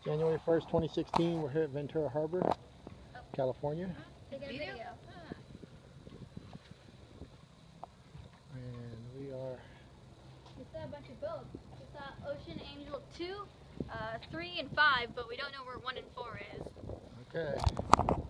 January 1st, 2016, we're here at Ventura Harbor, California. Take a video. And we are... We saw a bunch of boats. We saw Ocean Angel 2, 3, and 5, but we don't know where 1 and 4 is. Okay.